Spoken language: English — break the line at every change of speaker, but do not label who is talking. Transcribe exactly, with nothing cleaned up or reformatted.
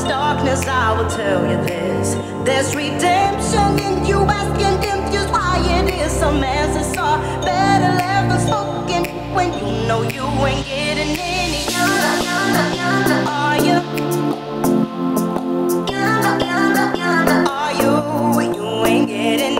darkness, I will tell you this. There's redemption in you, asking confused why it is some answers are better left unspoken when you know you ain't getting any younger, younger, younger. Are you? Younger, younger, younger. Are you? You ain't getting